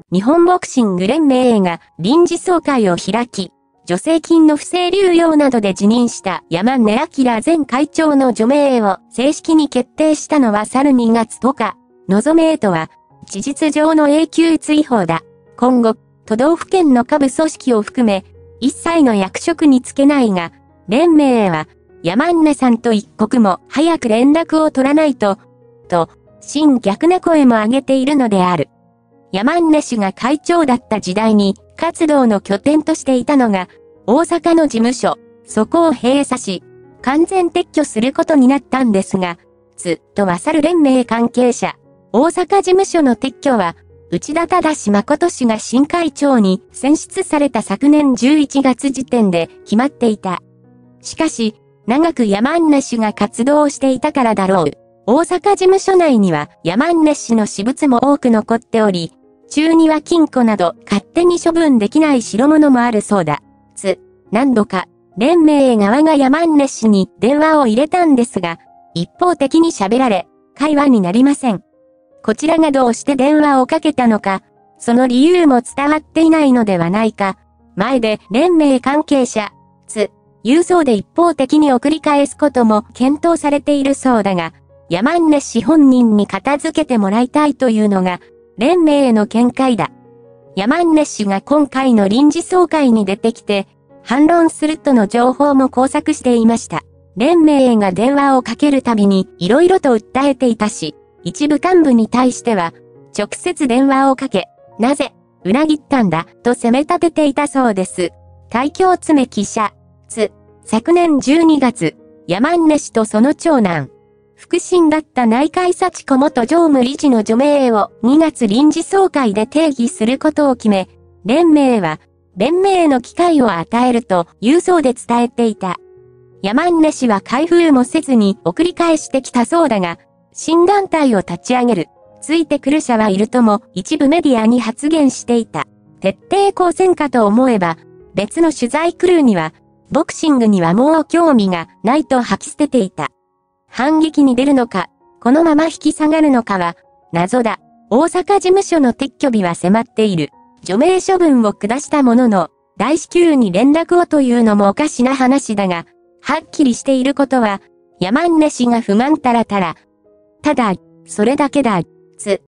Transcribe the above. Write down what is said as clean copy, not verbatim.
日本ボクシング連盟が臨時総会を開き、助成金の不正流用などで辞任した山根明前会長の除名を正式に決定したのは去る2月10日。除名とは、事実上の永久追放だ。今後、都道府県の下部組織を含め、一切の役職に就けないが、連盟は、山根さんと一刻も早く連絡を取らないと、真逆な声も上げているのである。山根氏が会長だった時代に、活動の拠点としていたのが、大阪の事務所、そこを閉鎖し、完全撤去することになったんですが、と勝る連盟関係者、大阪事務所の撤去は、内田忠誠氏が新会長に選出された昨年11月時点で決まっていた。しかし、長く山根氏が活動していたからだろう。大阪事務所内には山根氏の私物も多く残っており、中には金庫など勝手に処分できない代物もあるそうだ。何度か、連盟側が山根氏に電話を入れたんですが、一方的に喋られ、会話になりません。こちらがどうして電話をかけたのか、その理由も伝わっていないのではないか。前で連盟関係者、郵送で一方的に送り返すことも検討されているそうだが、山根氏本人に片付けてもらいたいというのが、連盟への見解だ。山根氏が今回の臨時総会に出てきて、反論するとの情報も交錯していました。連盟が電話をかけるたびに色々と訴えていたし、一部幹部に対しては、直接電話をかけ、なぜ、裏切ったんだ、と責め立てていたそうです。海峡爪記者、昨年12月、山根氏とその長男、腹心だった内海幸子元常務理事の除名を2月臨時総会で定義することを決め、連盟は、連盟への機会を与えると郵送で伝えていた。山根氏は開封もせずに送り返してきたそうだが、新団体を立ち上げる、ついてくる者はいるとも一部メディアに発言していた。徹底抗戦かと思えば、別の取材クルーには、ボクシングにはもう興味がないと吐き捨てていた。反撃に出るのか、このまま引き下がるのかは、謎だ。大阪事務所の撤去日は迫っている。除名処分を下したものの、大至急に連絡をというのもおかしな話だが、はっきりしていることは、山根氏が不満たらたら。ただ、それだけだ。